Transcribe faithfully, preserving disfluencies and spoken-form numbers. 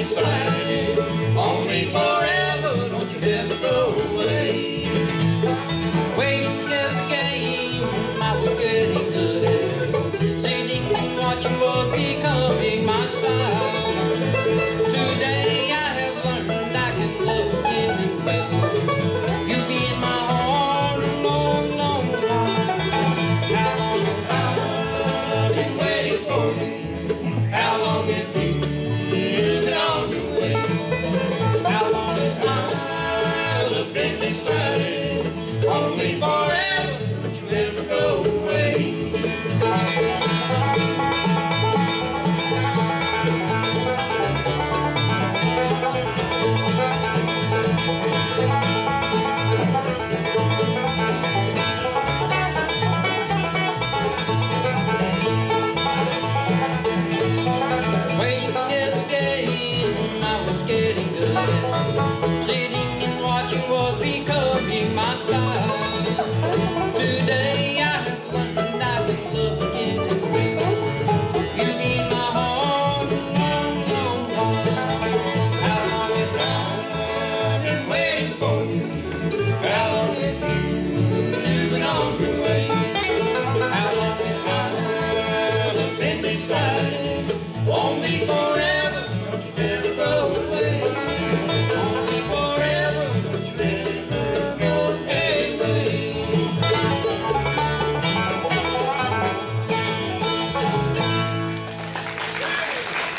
decided on me forever, don't you ever go away. Waiting just a game, I was getting good at it. Sitting and watching was becoming my style. Today I have learned I can love again and well. You'll be in my heart a long, long while. How long have I been waiting for you? How long have you been on your way? How long has my love been decided on me forever, don't you ever go away. Getting good. Sitting and watching was becoming my style. Today I have learned I can love again and well. You be in my heart a long, long while. How long have I been waiting for you? How long have you been on your way? How long has my love been decided on me forever?